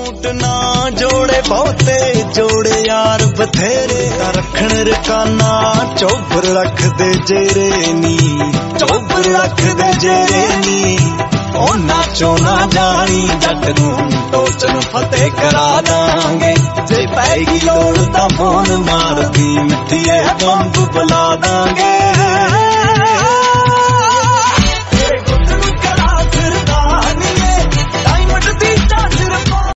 suit ना जोड़े बहुते जोड़े यार बथेरे रखण रकाना चौबर रख दे जेरे नी चौबर रख दे जेरे नी ओ नाचो ना जानी जट नूं टोचन फतेह करा दांगे जे पैगी लोड़ तां फोन मार दी मिठिए बंब बुला दांगे